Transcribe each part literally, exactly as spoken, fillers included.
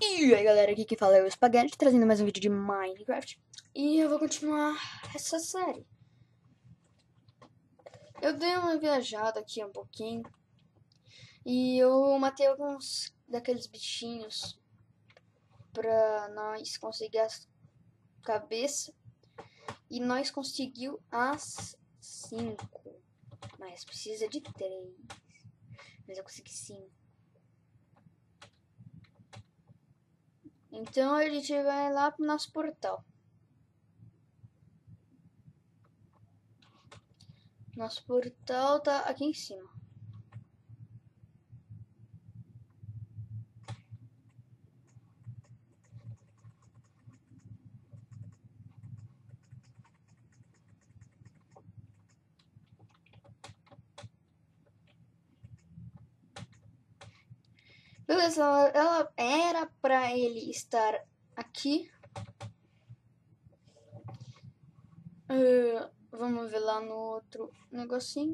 E aí galera, aqui que fala é o Spaghetti, trazendo mais um vídeo de Minecraft. E eu vou continuar essa série. Eu dei uma viajada aqui um pouquinho. E eu matei alguns daqueles bichinhos pra nós conseguir as cabeças. E nós conseguiu as cinco. Mas precisa de três. Mas eu consegui cinco. Então a gente vai lá pro nosso portal. Nosso portal tá aqui em cima. Beleza, ela era pra ele estar aqui. Uh, vamos ver lá no outro negocinho.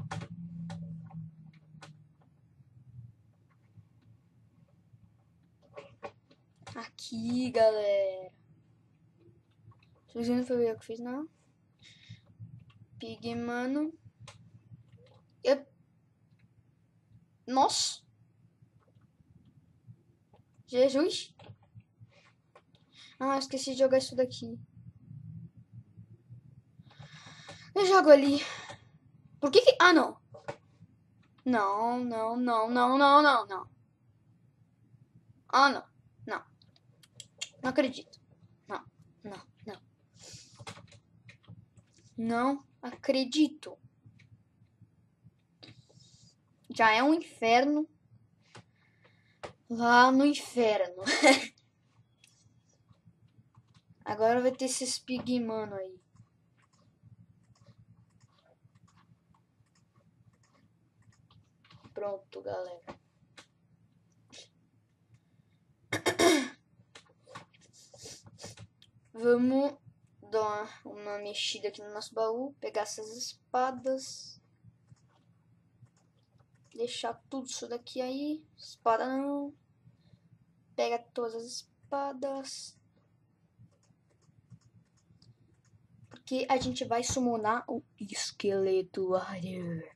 Aqui, galera. Vocês não foi eu que fiz, não? Pig, mano. Eu... Nossa. Jesus. Ah, esqueci de jogar isso daqui. Eu jogo ali. Por que que... Ah, não. Não, não, não, não, não, não, não. Ah, não. Não. Não acredito. Não, não, não. Não acredito. Já é um inferno. Lá no inferno. Agora vai ter esses pig mano aí. Pronto, galera. Vamos dar uma mexida aqui no nosso baú. Pegar essas espadas. Deixar tudo isso daqui aí. Espada não. Pega todas as espadas. Porque a gente vai summonar o esqueleto warrior.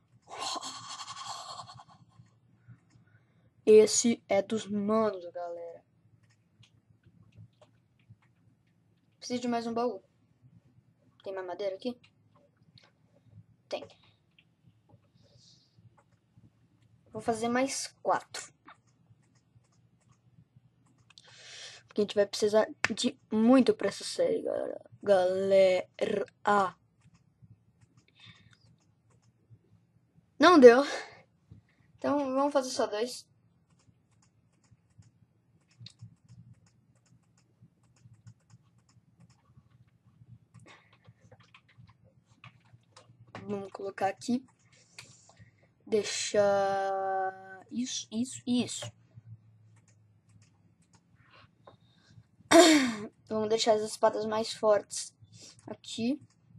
Esse é dos manos, galera. Preciso de mais um baú. Tem mais madeira aqui? Tem. Vou fazer mais quatro. Porque a gente vai precisar de muito pra essa série, galera. Galera. Ah. Não deu. Então vamos fazer só dois. Vamos colocar aqui. Deixar isso, isso, isso. Vamos deixar as espadas mais fortes aqui.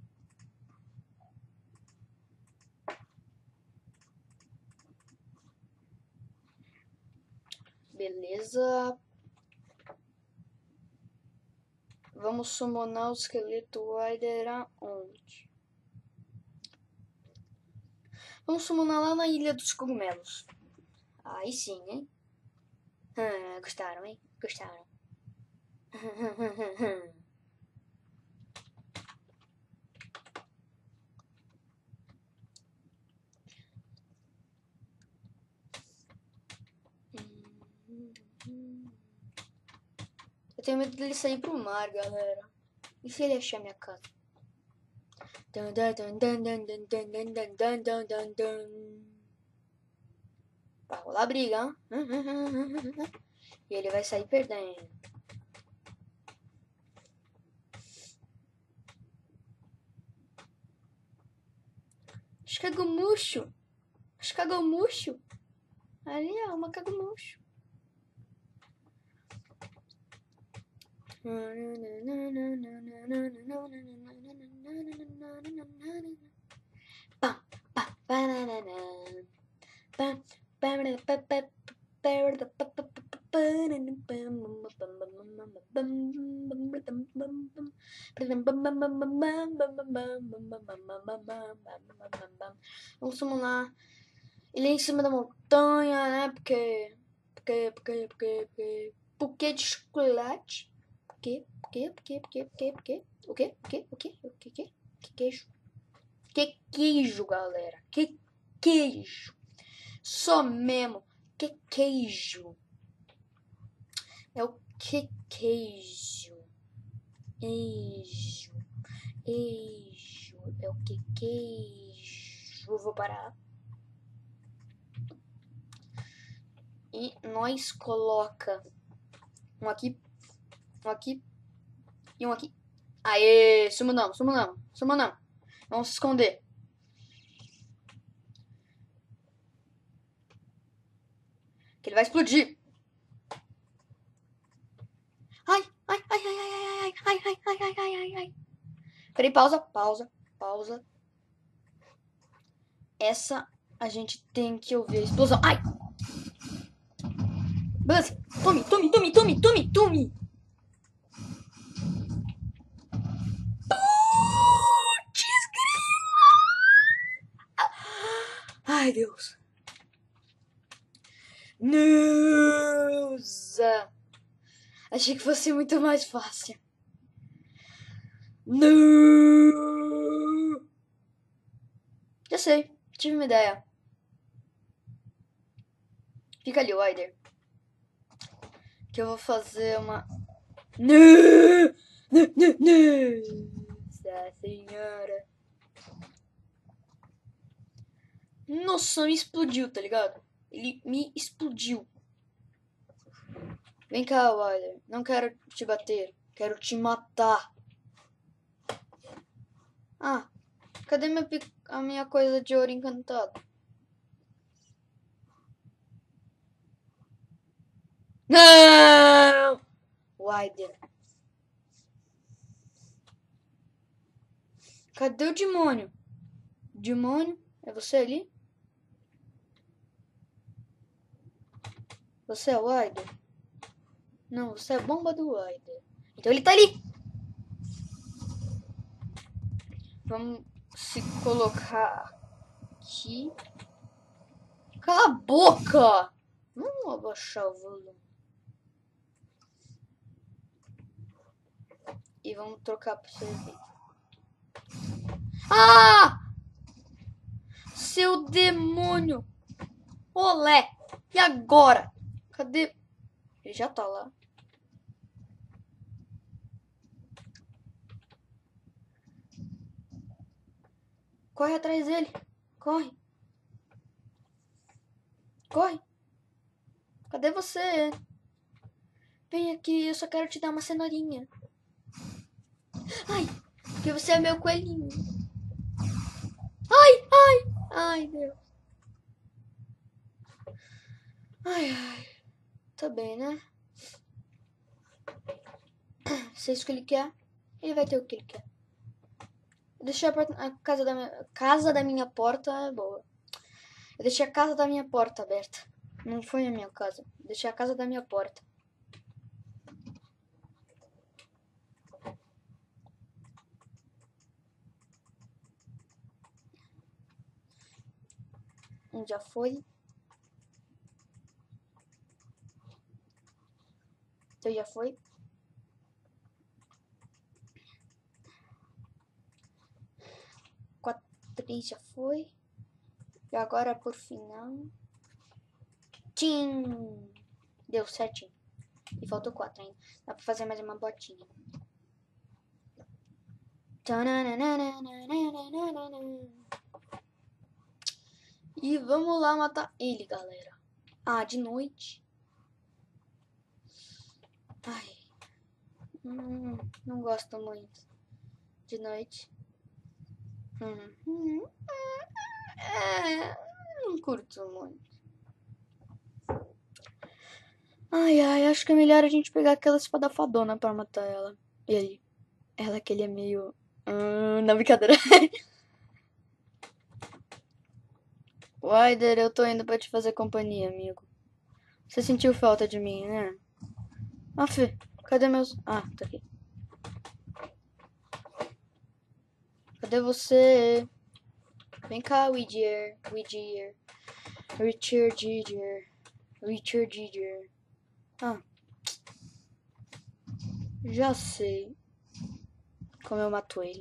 Beleza. Vamos summonar o esqueleto Rider aonde? Vamos summonar lá na Ilha dos Cogumelos. Aí sim, hein? Ah, gostaram, hein? Gostaram. Eu tenho medo dele sair pro mar, galera. E se ele achar minha casa? Vai rolar briga, hein? E ele vai sair perdendo. Escagumucho. Escagumucho. Ali, ó, uma cagumucho. Vamos summonar ele em cima da montanha, né? Porque. Porque. Porque. Porque. Porque. Porque de chocolate. Por quê? Por quê? Por quê? Por quê? Por quê? Por quê? O quê? O quê? O quê? O quê? Que? Que queijo? Que queijo, galera? Que queijo? Só mesmo. Que queijo? É o que queijo? Queijo. Queijo. É o que queijo? Eu vou parar. E nós coloca um aqui, um aqui e um aqui. Aê, sumo não, sumo não, sumo não. Vamos se esconder. Que ele vai explodir. Ai, ai, ai, ai, ai, ai, ai, ai, ai, ai, ai, ai, ai. Peraí, pausa, pausa, pausa. Essa a gente tem que ouvir a explosão. Ai! Beleza, tome, tome, tome, tome, tome, tome. Putz, ai, Deus. Nossa. Achei que fosse muito mais fácil. Não. Já sei, tive uma ideia. Fica ali, Wider. Que eu vou fazer uma... Não! Não, não, nossa senhora. Nossa, me explodiu, tá ligado? Ele me explodiu. Vem cá, Wider. Não quero te bater. Quero te matar. Ah, cadê minha, a minha coisa de ouro encantado? Não! Wider. Cadê o demônio? Demônio? É você ali? Você é o Wider? Não, você é a bomba do Wider. Então ele tá ali. Vamos se colocar aqui. Cala a boca! Vamos abaixar o volume. E vamos trocar pro serviço. Ah! Seu demônio! Olé! E agora? Cadê? Ele já tá lá. Corre atrás dele. Corre. Corre. Cadê você? Vem aqui, eu só quero te dar uma cenourinha. Ai, porque você é meu coelhinho. Ai, ai, ai, Deus. Ai, ai. Tá bem, né? Se é isso que ele quer, ele vai ter o que ele quer. Eu deixei a, porta, a casa, da minha, casa da minha porta é boa. Eu deixei a casa da minha porta aberta. Não foi a minha casa. Eu deixei a casa da minha porta. Um já foi. Então já foi. Quatro, três já foi. E agora por final. Tchim! Deu certinho. E faltou quatro ainda. Dá pra fazer mais uma botinha. E vamos lá matar ele, galera. Ah, de noite. Ai. Hum, não gosto muito. De noite. Hum, hum, é, não curto muito. Ai, ai, acho que é melhor a gente pegar aquela espada fadona pra matar ela. Ele. Ela que ele é meio... Hum, não, brincadeira. Wider, eu tô indo pra te fazer companhia, amigo. Você sentiu falta de mim, né? Ah, Fê, cadê meus... Ah, tá aqui. Cadê você? Vem cá, Whittier. Whittier. Richard Didier. Richard Didier. Ah. Já sei como eu mato ele.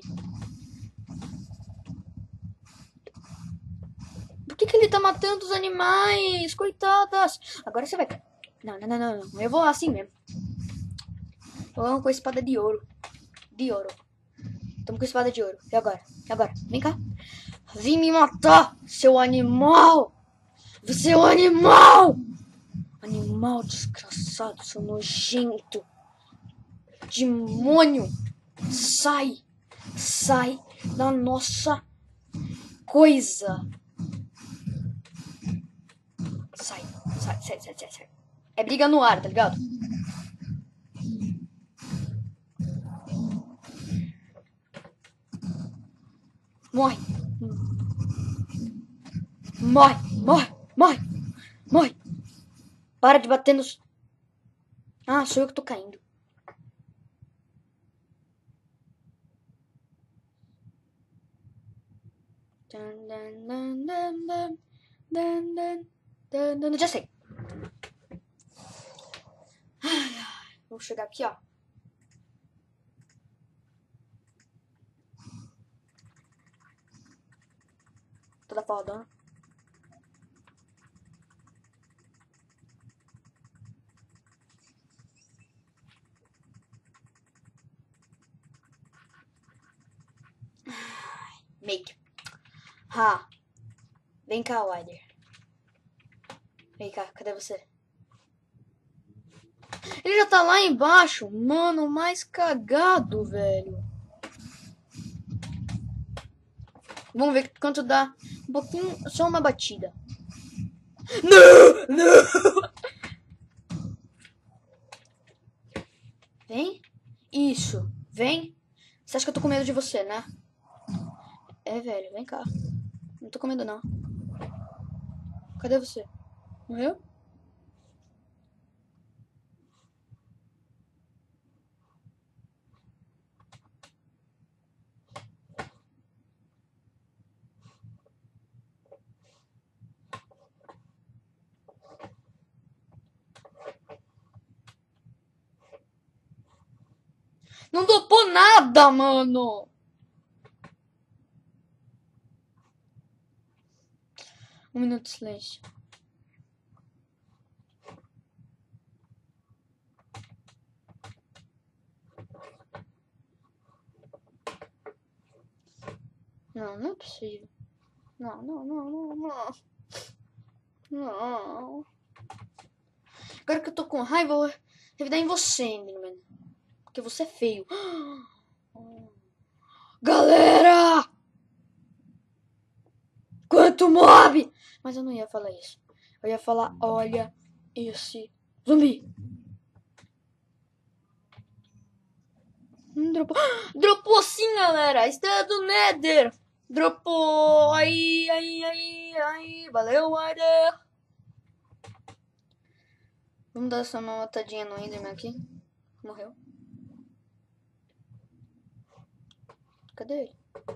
Por que que ele tá matando os animais? Coitadas. Agora você vai... Não, não, não, não. Eu vou assim mesmo. Eu amo com a espada de ouro. De ouro. Tamo com a espada de ouro. E agora? E agora? Vem cá. Vem me matar, seu animal! Você é um animal! Animal desgraçado, seu nojento. Demônio! Sai! Sai da nossa coisa! Sai, sai, sai, sai, sai, sai. É briga no ar, tá ligado? Morre! Morre, morre, morre, morre! Para de bater nos... Ah, sou eu que tô caindo. Já sei. Vou chegar aqui, ó. Toda fodona. Make. Ha. Vem cá, Wider. Vem cá, cadê você? Ele já tá lá embaixo. Mano, mais cagado, velho. Vamos ver quanto dá. Um pouquinho, só uma batida. Não, não. Vem. Isso, vem. Você acha que eu tô com medo de você, né? É, velho, vem cá. Não tô com medo, não. Cadê você? Morreu? Não dropou nada, mano. Um minuto de silêncio. Não, não é possível. Não, não, não, não, não. Não. Agora que eu tô com raiva, eu vou revidar em você, Enderman. Porque você é feio. Galera! Quanto mob! Mas eu não ia falar isso. Eu ia falar, olha esse zumbi. Hum, dropou. Dropou sim, galera. Estrela do Nether. Dropou. Aí, aí, aí, aí. Valeu, Wider. Vamos dar essa matadinha no Enderman aqui. Morreu. Cadê ele?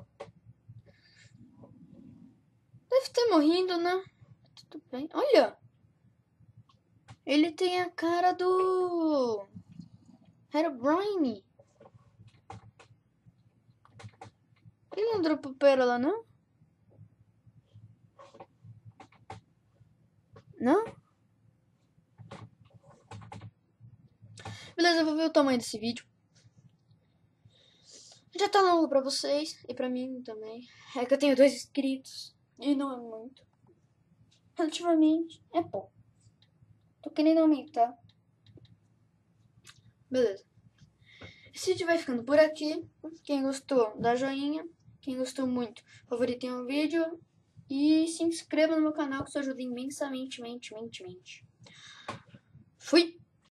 Deve ter morrido, né? Tudo bem. Olha. Ele tem a cara do... Herobrine. Ele não dropou pérola, não? Não? Beleza, eu vou ver o tamanho desse vídeo. Já tá longo pra vocês e pra mim também. É que eu tenho dois inscritos e não é muito. Relativamente é pouco. Tô querendo aumentar. Beleza. Esse vídeo vai ficando por aqui. Quem gostou, dá joinha. Quem gostou muito, favoritem o vídeo. E se inscreva no meu canal, que isso ajuda imensamente, mente, mente, mente. Fui!